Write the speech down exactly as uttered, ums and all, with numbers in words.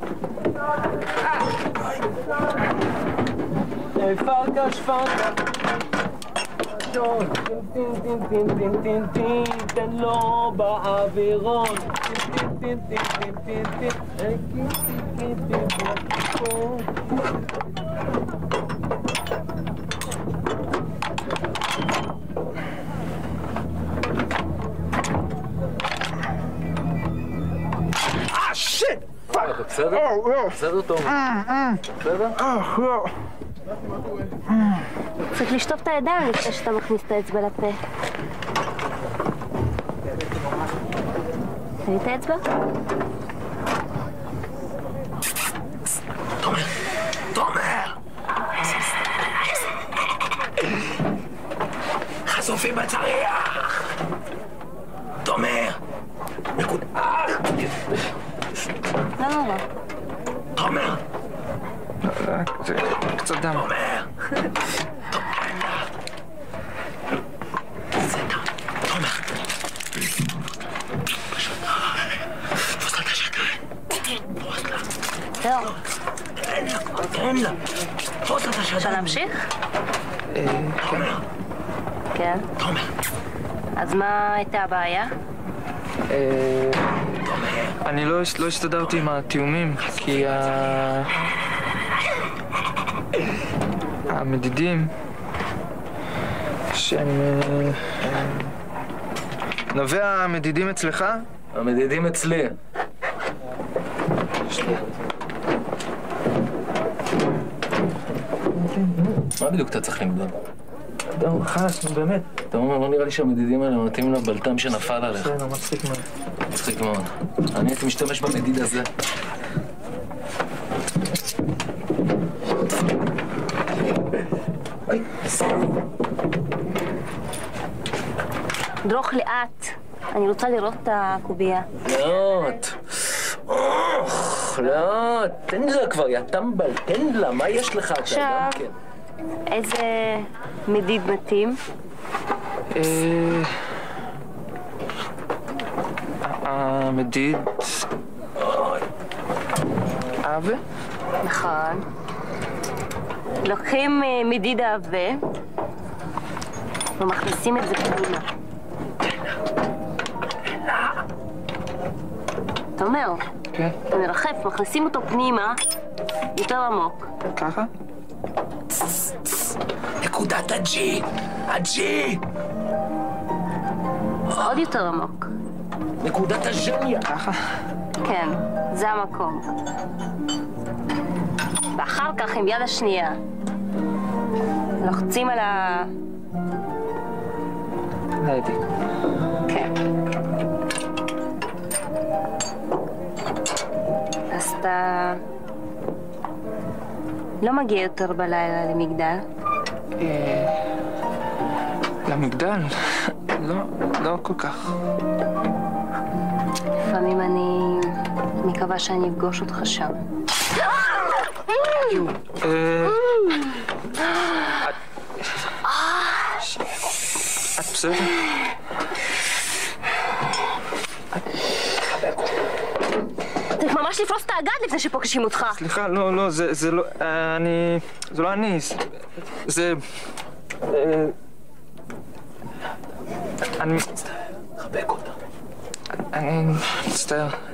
פרקש פרקש שון טין טין טין טין טין טין תן לו באווירון טין טין טין טין טין טין טין טין אה, שיט! אתה בסדר? בסדר טוב. בסדר? לא. צריך לשטוף את הידיים לפני שאתה מכניס את האצבע לפה. תראי את האצבע? תומר! תומר! חשופים בצריח! תומר! נקודה... לא, לא, לא. תומר! זה קצת דם. תומר! בסדר, תומר! פשוט... תפוס לה את השדיים. תפוס לה. זהו. תן לה, כבר תן לה. תפוס לה את השדיים. אפשר להמשיך? תומר! כן. תומר! אז מה הייתה הבעיה? אני לא הסתדרתי עם התיאומים, כי המדידים שהם... נווה המדידים אצלך? המדידים אצלי. מה בדיוק אתה צריך למדוד? לא, חלאס, נו באמת. אתה אומר, לא נראה לי שהמדידים האלה מתאים לבלטם שנפל עליך. בסדר, מצחיק מאוד. מצחיק מאוד. אני הייתי משתמש במדיד הזה. דרוך לאט. אני רוצה לראות את הקובייה. לאט. אוח, לאט. תן לה כבר, יא טמבל, תן לה, מה יש לך? עכשיו, איזה מדיד מתאים? המדיד... עבה? נכון. לוקחים מדיד העבה ומכניסים את זה פנימה. אתה אומר, כן. אתה מרחף, מכניסים אותו פנימה יותר עמוק. ככה? נקודת הג'י! הג'י! עוד יותר עמוק. נקודת הז'ניה. ככה? כן, זה המקום. ואחר כך עם יד השנייה לוחצים על ה... ראיתי. כן. אז אתה לא מגיע יותר בלילה למגדל? למגדל? לא, לא כל כך. לפעמים אני מקווה שאני אפגוש אותך שם. יו, אה... את בסדר? צריך ממש לפרוס את האגד לפני שפוגשים אותך. סליחה, לא, לא, זה, זה לא... אני... זה לא אני. זה... אני... חבק אותה. אני מצטער.